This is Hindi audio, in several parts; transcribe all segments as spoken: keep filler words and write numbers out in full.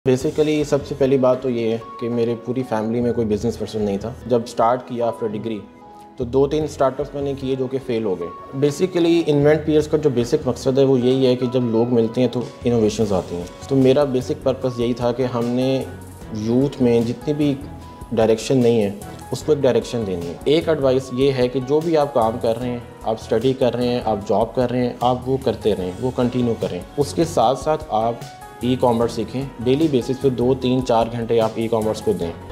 बेसिकली सबसे पहली बात तो ये है कि मेरे पूरी फैमिली में कोई बिज़नेस पर्सन नहीं था। जब स्टार्ट किया आफ्टर डिग्री तो दो तीन स्टार्टअप्स मैंने किए जो कि फ़ेल हो गए। बेसिकली इन्वेंट पीयर्स का जो बेसिक मकसद है वो यही है कि जब लोग मिलते हैं तो इनोवेशंस आती हैं। तो मेरा बेसिक पर्पस यही था कि हमने यूथ में जितनी भी डायरेक्शन नहीं है उसको एक डायरेक्शन देनी है। एक एडवाइस ये है कि जो भी आप काम कर रहे हैं, आप स्टडी कर रहे हैं, आप जॉब कर रहे हैं, आप वो करते रहें, वो कंटिन्यू करें। उसके साथ साथ आप ई कॉमर्स सीखें। डेली बेसिस पे दो तीन चार घंटे आप ई कॉमर्स को दें।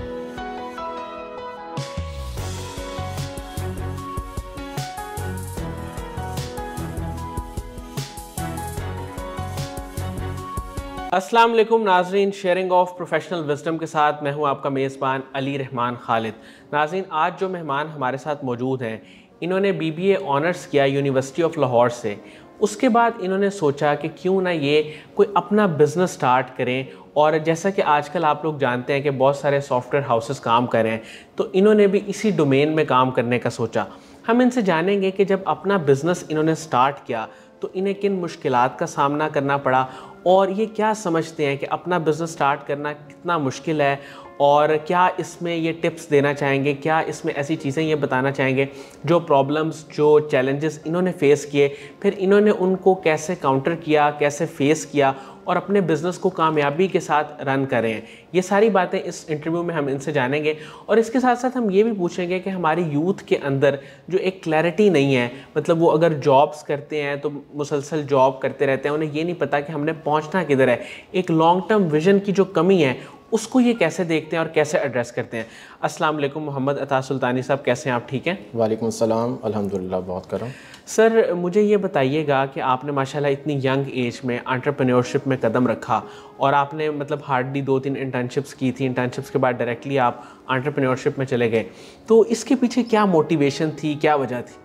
अस्सलाम वालेकुम नाजरीन, शेयरिंग ऑफ प्रोफेशनल विजडम के साथ मैं हूं आपका मेज़बान अली रहमान खालिद। नाजरीन, आज जो मेहमान हमारे साथ मौजूद हैं, इन्होंने बीबीए ऑनर्स किया यूनिवर्सिटी ऑफ लाहौर से। उसके बाद इन्होंने सोचा कि क्यों ना ये कोई अपना बिज़नेस स्टार्ट करें। और जैसा कि आजकल आप लोग जानते हैं कि बहुत सारे सॉफ्टवेयर हाउसेस काम कर रहे हैं, तो इन्होंने भी इसी डोमेन में काम करने का सोचा। हम इनसे जानेंगे कि जब अपना बिज़नेस इन्होंने स्टार्ट किया तो इन्हें किन मुश्किलात का सामना करना पड़ा और ये क्या समझते हैं कि अपना बिज़नेस स्टार्ट करना कितना मुश्किल है, और क्या इसमें ये टिप्स देना चाहेंगे, क्या इसमें ऐसी चीज़ें ये बताना चाहेंगे जो प्रॉब्लम्स, जो चैलेंजेस इन्होंने फ़ेस किए, फिर इन्होंने उनको कैसे काउंटर किया, कैसे फ़ेस किया और अपने बिज़नेस को कामयाबी के साथ रन करें। ये सारी बातें इस इंटरव्यू में हम इनसे जानेंगे। और इसके साथ साथ हम ये भी पूछेंगे कि हमारी यूथ के अंदर जो एक क्लैरिटी नहीं है, मतलब वो अगर जॉब्स करते हैं तो मुसलसल जॉब करते रहते हैं, उन्हें ये नहीं पता कि हमने पहुंचना किधर है। एक लॉन्ग टर्म विजन की जो कमी है उसको ये कैसे देखते हैं और कैसे एड्रेस करते हैं। अस्सलाम वालेकुम मोहम्मद अता सुल्तानी साहब, कैसे हैं आप? ठीक हैं? वालेकुम सलाम, अल्हम्दुलिल्लाह, बहुत करम। सर, मुझे ये बताइएगा कि आपने माशाल्लाह इतनी यंग एज में एंटरप्रेन्योरशिप में कदम रखा और आपने मतलब हार्डली दो तीन इंटर्नशिप्स की थी। इंटर्नशिप्स के बाद डायरेक्टली आप एंटरप्रेन्योरशिप में चले गए, तो इसके पीछे क्या मोटिवेशन थी, क्या वजह थी?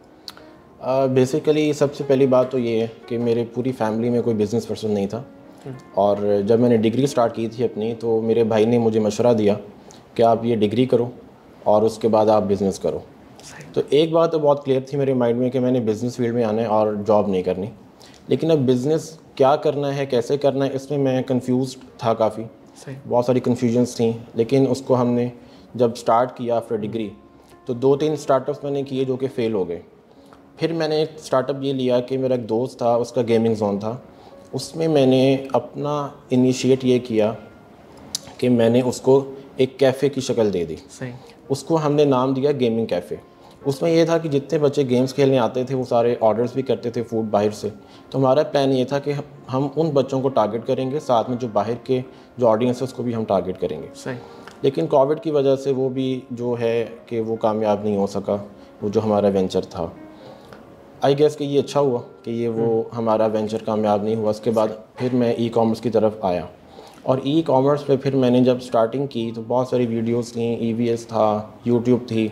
बेसिकली uh, सबसे पहली बात तो ये है कि मेरे पूरी फैमिली में कोई बिज़नेस पर्सन नहीं था। और जब मैंने डिग्री स्टार्ट की थी अपनी, तो मेरे भाई ने मुझे मशवरा दिया कि आप ये डिग्री करो और उसके बाद आप बिज़नेस करो। तो एक बात तो बहुत क्लियर थी मेरे माइंड में कि मैंने बिज़नेस फील्ड में आना है और जॉब नहीं करनी। लेकिन अब बिज़नेस क्या करना है, कैसे करना है, इसमें मैं कंफ्यूज था काफ़ी। बहुत सारी कन्फ्यूजन्स थी। लेकिन उसको हमने जब स्टार्ट किया आफ्टर डिग्री तो दो तीन स्टार्टअप्स मैंने किए जो कि फ़ेल हो गए। फिर मैंने एक स्टार्टअप ये लिया कि मेरा एक दोस्त था, उसका गेमिंग जोन था। उसमें मैंने अपना इनिशिएट ये किया कि मैंने उसको एक कैफ़े की शक्ल दे दी। सही। उसको हमने नाम दिया गेमिंग कैफ़े। उसमें ये था कि जितने बच्चे गेम्स खेलने आते थे वो सारे ऑर्डर्स भी करते थे फूड बाहर से। तो हमारा प्लान ये था कि हम उन बच्चों को टारगेट करेंगे, साथ में जो बाहर के जो ऑडियंस है उसको भी हम टारगेट करेंगे। सही। लेकिन कोविड की वजह से वो भी जो है कि वो कामयाब नहीं हो सका, वो जो हमारा वेंचर था। आई गेस कि ये अच्छा हुआ कि ये वो हमारा वेंचर कामयाब नहीं हुआ। उसके बाद फिर मैं ई कॉमर्स की तरफ आया और ई कॉमर्स पे फिर मैंने जब स्टार्टिंग की तो बहुत सारी वीडियोस थी, ई वी एस था, यूट्यूब थी,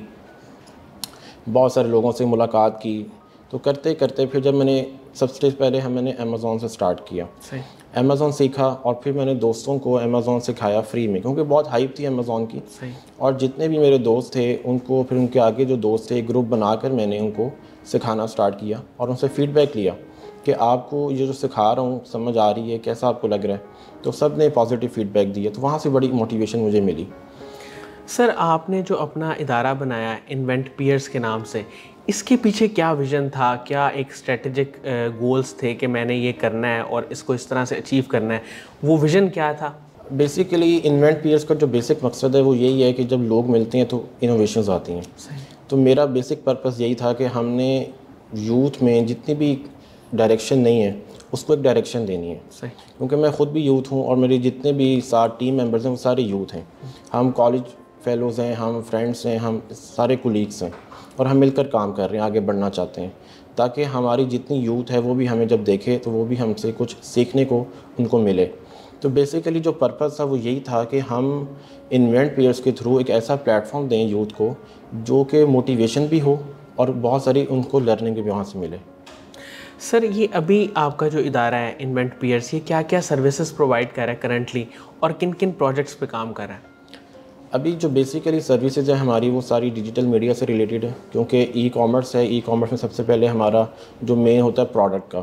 बहुत सारे लोगों से मुलाकात की। तो करते करते फिर जब मैंने सबसे पहले हम मैंने अमेज़ॉन से स्टार्ट किया। सही। अमेज़ॉन सीखा और फिर मैंने दोस्तों को अमेज़ॉन सिखाया फ्री में, क्योंकि बहुत हाइप थी अमेज़ॉन की। सही। और जितने भी मेरे दोस्त थे उनको फिर उनके आगे जो दोस्त थे ग्रुप बनाकर मैंने उनको सिखाना स्टार्ट किया और उनसे फ़ीडबैक लिया कि आपको ये जो सिखा रहा हूँ समझ आ रही है, कैसा आपको लग रहा है। तो सब ने पॉजिटिव फ़ीडबैक दिया, तो वहाँ से बड़ी मोटिवेशन मुझे मिली। सर, आपने जो अपना इदारा बनाया इन्वेंट पीयर्स के नाम से, इसके पीछे क्या विज़न था? क्या एक स्ट्रेटेजिक गोल्स थे कि मैंने ये करना है और इसको इस तरह से अचीव करना है? वो विज़न क्या था? बेसिकली इन्वेंट पीयर्स का जो बेसिक मकसद है वो यही है कि जब लोग मिलते हैं तो इनोवेशंस आती हैं। सही। तो मेरा बेसिक पर्पस यही था कि हमने यूथ में जितनी भी डायरेक्शन नहीं है उसको एक डायरेक्शन देनी है। सही। क्योंकि मैं ख़ुद भी यूथ हूँ और मेरे जितने भी साथ टीम मेंबर्स हैं वो सारे यूथ हैं। हम कॉलेज फेलोज़ हैं, हम फ्रेंड्स हैं, हम सारे कोलीग्स हैं और हम मिलकर काम कर रहे हैं, आगे बढ़ना चाहते हैं, ताकि हमारी जितनी यूथ है वो भी हमें जब देखे तो वो भी हमसे कुछ सीखने को उनको मिले। तो बेसिकली जो पर्पस था वो यही था कि हम इन्वेंट पीयर्स के थ्रू एक ऐसा प्लेटफॉर्म दें यूथ को जो कि मोटिवेशन भी हो और बहुत सारी उनको लर्निंग भी वहाँ से मिले। सर, ये अभी आपका जो इदारा है इन्वेंट पीयर्स, ये क्या क्या सर्विसेज प्रोवाइड कर रहा है करंटली और किन किन प्रोजेक्ट्स पे काम कर रहा है? अभी जो बेसिकली सर्विसेज है हमारी वो सारी डिजिटल मीडिया से रिलेटेड है, क्योंकि ई कॉमर्स है। ई कॉमर्स में सबसे पहले हमारा जो मेन होता है प्रोडक्ट का, कि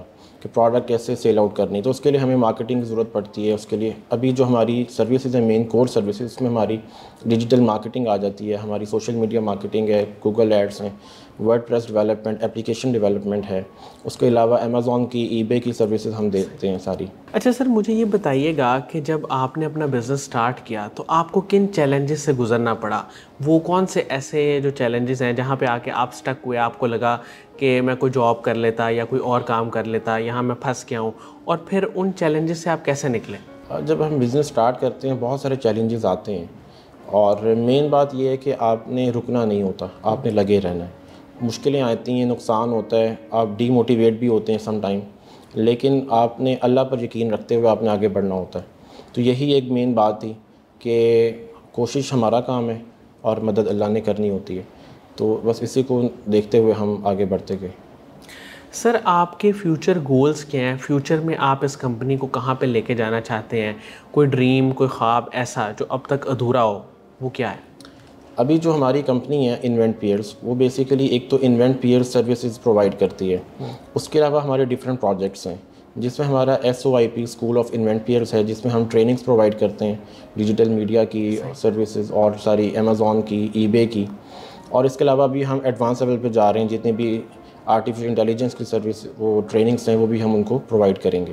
कि प्रोडक्ट कैसे सेल आउट करनी, तो उसके लिए हमें मार्केटिंग की ज़रूरत पड़ती है। उसके लिए अभी जो हमारी सर्विसेज है, मेन कोर सर्विसेज, उसमें हमारी डिजिटल मार्केटिंग आ जाती है, हमारी सोशल मीडिया मार्केटिंग है, गूगल एड्स हैं, वर्डप्रेस डेवलपमेंट, एप्लीकेशन डेवलपमेंट है। उसके अलावा अमेज़ॉन की, ईबे की सर्विसेज हम देते हैं सारी। अच्छा सर, मुझे ये बताइएगा कि जब आपने अपना बिज़नेस स्टार्ट किया तो आपको किन चैलेंजेस से गुजरना पड़ा? वो कौन से ऐसे जो चैलेंजेस हैं जहाँ पे आके आप स्टक हुए, आपको लगा कि मैं कोई जॉब कर लेता या कोई और काम कर लेता, यहाँ मैं फंस गया हूँ, और फिर उन चैलेंजेस से आप कैसे निकले? जब हम बिज़नेस स्टार्ट करते हैं बहुत सारे चैलेंजेस आते हैं, और मेन बात यह है कि आपने रुकना नहीं होता, आपने लगे रहना है। मुश्किलें आती हैं, नुकसान होता है, आप डीमोटिवेट भी होते हैं सम टाइम, लेकिन आपने अल्लाह पर यकीन रखते हुए आपने आगे बढ़ना होता है। तो यही एक मेन बात थी कि कोशिश हमारा काम है और मदद अल्लाह ने करनी होती है। तो बस इसी को देखते हुए हम आगे बढ़ते गए। सर, आपके फ्यूचर गोल्स क्या हैं? फ्यूचर में आप इस कंपनी को कहाँ पे लेके जाना चाहते हैं? कोई ड्रीम, कोई ख्वाब ऐसा जो अब तक अधूरा हो, वो क्या है? अभी जो हमारी कंपनी है इन्वेंट पियर्स, वो बेसिकली एक तो इन्वेंट पियर्स सर्विसेज प्रोवाइड करती है। उसके अलावा हमारे डिफरेंट प्रोजेक्ट्स हैं, जिसमें हमारा S O I P school of invent piers है, जिसमें हम ट्रेनिंग्स प्रोवाइड करते हैं, डिजिटल मीडिया की सर्विसेज और सारी अमेज़ॉन की, ईबे की। और इसके अलावा भी हम एडवांस लेवल पे जा रहे हैं, जितने भी आर्टिफिशियल इंटेलिजेंस की सर्विस वो ट्रेनिंग्स हैं वो भी हम उनको प्रोवाइड करेंगे।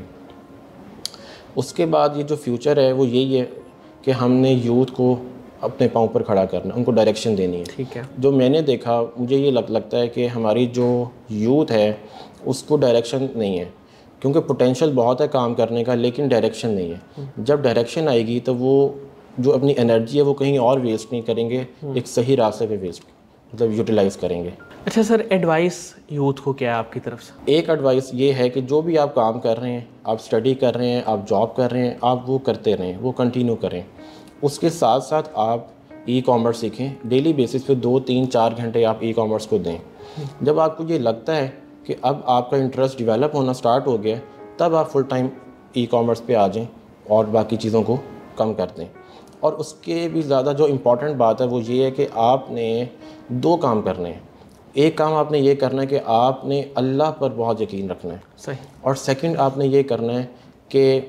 उसके बाद ये जो फ्यूचर है वो यही है कि हमने यूथ को अपने पाँव पर खड़ा करना, उनको डायरेक्शन देनी है। ठीक है। जो मैंने देखा, मुझे ये लग, लगता है कि हमारी जो यूथ है उसको डायरेक्शन नहीं है, क्योंकि पोटेंशियल बहुत है काम करने का, लेकिन डायरेक्शन नहीं है। जब डायरेक्शन आएगी तो वो जो अपनी एनर्जी है वो कहीं और वेस्ट नहीं करेंगे, एक सही रास्ते पे वेस्ट मतलब यूटिलाइज़ करेंगे। अच्छा सर, एडवाइस यूथ को क्या है आपकी तरफ से? एक एडवाइस ये है कि जो भी आप काम कर रहे हैं, आप स्टडी कर रहे हैं, आप जॉब कर रहे हैं, आप वो करते रहें, वो कंटिन्यू करें। उसके साथ साथ आप ई कॉमर्स सीखें, डेली बेसिस पे दो तीन चार घंटे आप ई कॉमर्स को दें। जब आपको ये लगता है कि अब आपका इंटरेस्ट डेवलप होना स्टार्ट हो गया, तब आप फुल टाइम ई कॉमर्स पे आ जाएं और बाकी चीज़ों को कम कर दें। और उसके भी ज़्यादा जो इम्पॉर्टेंट बात है वो ये है कि आपने दो काम करने हैं। एक काम आपने ये करना है कि आपने अल्लाह पर बहुत यकीन रखना है, सही। और सेकंड आपने ये करना है कि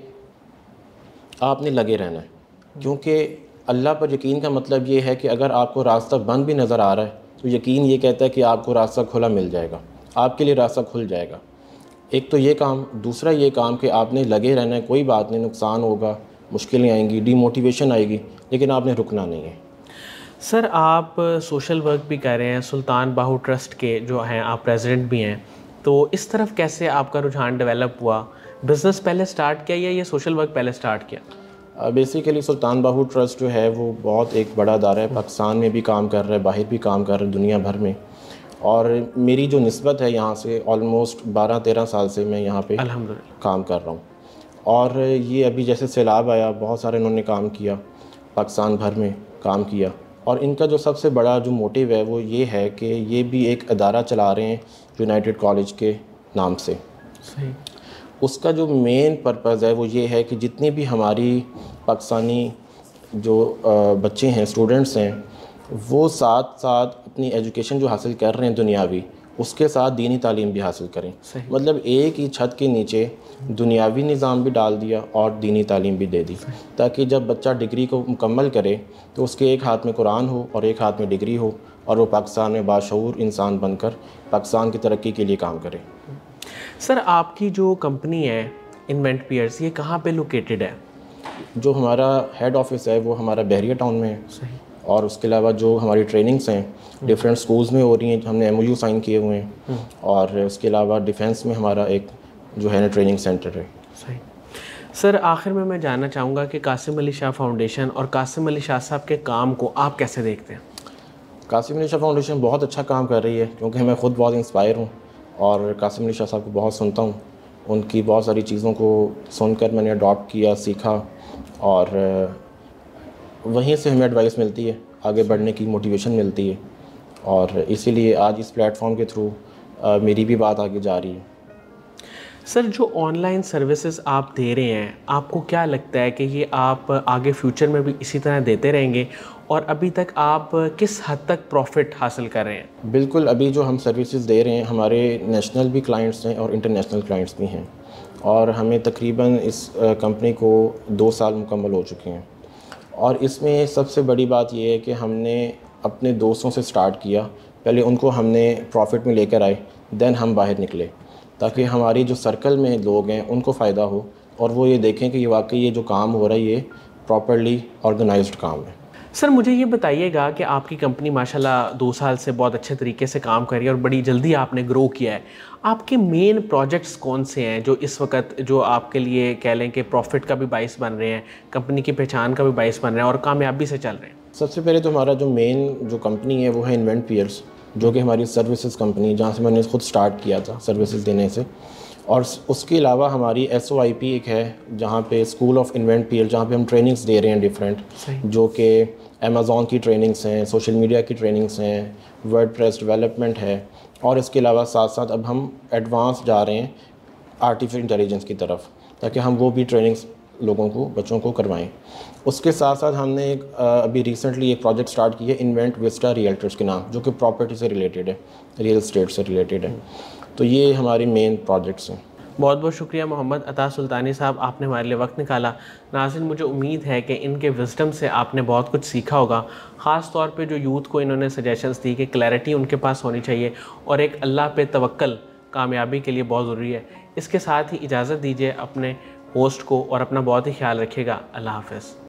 आपने लगे रहना है, क्योंकि अल्लाह पर यकीन का मतलब ये है कि अगर आपको रास्ता बंद भी नज़र आ रहा है तो यकीन ये कहता है कि आपको रास्ता खुला मिल जाएगा, आपके लिए रास्ता खुल जाएगा। एक तो ये काम, दूसरा ये काम कि आपने लगे रहना है। कोई बात नहीं, नुकसान होगा, मुश्किलें आएंगी, डीमोटिवेशन आएगी, लेकिन आपने रुकना नहीं है। सर, आप सोशल वर्क भी कर रहे हैं, सुल्तान बाहू ट्रस्ट के जो हैं आप प्रेसिडेंट भी हैं, तो इस तरफ कैसे आपका रुझान डेवलप हुआ? बिज़नेस पहले स्टार्ट किया या ये सोशल वर्क पहले स्टार्ट किया? Basically uh, Sultan Bahu trust जो है वो बहुत एक बड़ा अदारा है, पाकिस्तान में भी काम कर रहा है, बाहर भी काम कर रहा है, दुनिया भर में। और मेरी जो निस्बत है यहाँ से, ऑलमोस्ट बारह तेरह साल से मैं यहाँ पे अल्हम्दुलिल्लाह काम कर रहा हूँ। और ये अभी जैसे सैलाब आया, बहुत सारे इन्होंने काम किया, पाकिस्तान भर में काम किया। और इनका जो सबसे बड़ा जो मोटिव है वो ये है कि ये भी एक अदारा चला रहे हैं यूनाइटेड कॉलेज के नाम से। सही। उसका जो मेन पर्पज़ है वो ये है कि जितनी भी हमारी पाकिस्तानी जो बच्चे हैं, स्टूडेंट्स हैं, वो साथ साथ अपनी एजुकेशन जो हासिल कर रहे हैं दुनियावी, उसके साथ दीनी तालीम भी हासिल करें। मतलब एक ही छत के नीचे दुनियावी निज़ाम भी डाल दिया और दीनी तालीम भी दे दी, ताकि जब बच्चा डिग्री को मुकम्मल करे तो उसके एक हाथ में कुरान हो और एक हाथ में डिग्री हो, और वो पाकिस्तान में बाशऊर इंसान बनकर पाकिस्तान की तरक्की के लिए काम करे। सर, आपकी जो कंपनी है इन्वेंट पियर्स, ये कहाँ पे लोकेटेड है? जो हमारा हेड ऑफिस है वो हमारा बहरिया टाउन में है। सही। और उसके अलावा जो हमारी ट्रेनिंग्स हैं डिफरेंट स्कूल्स में हो रही हैं, हमने एम ओ यू साइन किए हुए हैं। और उसके अलावा डिफेंस में हमारा एक जो है ना ट्रेनिंग सेंटर है। सही। सर, आखिर में मैं जानना चाहूँगा कि कासिम अली शाह फाउंडेशन और कासिम अली शाह साहब के काम को आप कैसे देखते हैं? कासिम अली शाह फाउंडेशन बहुत अच्छा काम कर रही है, क्योंकि मैं ख़ुद बहुत इंस्पायर हूँ और कासिम अली शाह साहब को बहुत सुनता हूँ। उनकी बहुत सारी चीज़ों को सुनकर मैंने अडॉप्ट किया, सीखा, और वहीं से हमें एडवाइस मिलती है, आगे बढ़ने की मोटिवेशन मिलती है, और इसीलिए आज इस प्लेटफॉर्म के थ्रू मेरी भी बात आगे जा रही है। सर, जो ऑनलाइन सर्विसेज आप दे रहे हैं, आपको क्या लगता है कि ये आप आगे फ्यूचर में भी इसी तरह देते रहेंगे, और अभी तक आप किस हद तक प्रॉफिट हासिल कर रहे हैं? बिल्कुल, अभी जो हम सर्विसेज दे रहे हैं, हमारे नेशनल भी क्लाइंट्स हैं और इंटरनेशनल क्लाइंट्स भी हैं। और हमें तकरीबन इस कंपनी को दो साल मुकम्मल हो चुके हैं। और इसमें सबसे बड़ी बात यह है कि हमने अपने दोस्तों से स्टार्ट किया, पहले उनको हमने प्रॉफिट में लेकर आए, देन हम बाहर निकले, ताकि हमारी जो सर्कल में लोग हैं उनको फ़ायदा हो और वो ये देखें कि ये वाकई ये जो काम हो रहा है ये प्रॉपर्ली ऑर्गेनाइज्ड काम है। सर मुझे ये बताइएगा कि आपकी कंपनी माशाल्लाह दो साल से बहुत अच्छे तरीके से काम कर रही है और बड़ी जल्दी आपने ग्रो किया है। आपके मेन प्रोजेक्ट्स कौन से हैं जो इस वक्त जो आपके लिए कह लें कि प्रॉफिट का भी बाइस बन रहे हैं, कंपनी की पहचान का भी बाइस बन रहे हैं और कामयाबी से चल रहे हैं? सबसे पहले तो हमारा जो मेन जो कंपनी है वो है इन्वेंट पियर्स, जो कि हमारी सर्विसेज कंपनी, जहाँ से मैंने खुद स्टार्ट किया था सर्विसेज देने से। और उसके अलावा हमारी एस ओ आई पी एक है, जहाँ पे स्कूल ऑफ इन्वेंट पियर, जहाँ पे हम ट्रेनिंग्स दे रहे हैं डिफरेंट, जो कि अमेज़ॉन की ट्रेनिंग्स हैं, सोशल मीडिया की ट्रेनिंग्स हैं, वर्डप्रेस डेवलपमेंट है, और इसके अलावा साथ साथ अब हम एडवांस जा रहे हैं आर्टिफिशियल इंटेलिजेंस की तरफ, ताकि हम वो भी ट्रेनिंग्स लोगों को, बच्चों को करवाएं। उसके साथ साथ हमने एक अभी रिसेंटली एक प्रोजेक्ट स्टार्ट किया है इन्वेंट विस्टा रियल्टर्स के नाम, जो कि प्रॉपर्टी से रिलेटेड है, रियल एस्टेट से रिलेटेड है। तो ये हमारी मेन प्रोजेक्ट्स हैं। बहुत बहुत शुक्रिया मोहम्मद अता सुल्तानी साहब, आपने हमारे लिए वक्त निकाला। नाज़रीन, मुझे उम्मीद है कि इनके विजडम से आपने बहुत कुछ सीखा होगा, ख़ास तौर पे जो यूथ को इन्होंने सजेशंस दी कि क्लैरिटी उनके पास होनी चाहिए और एक अल्लाह पे तवक्ल कामयाबी के लिए बहुत ज़रूरी है। इसके साथ ही इजाज़त दीजिए अपने होस्ट को और अपना बहुत ही ख्याल रखिएगा। अल्लाह हाफ़िज़।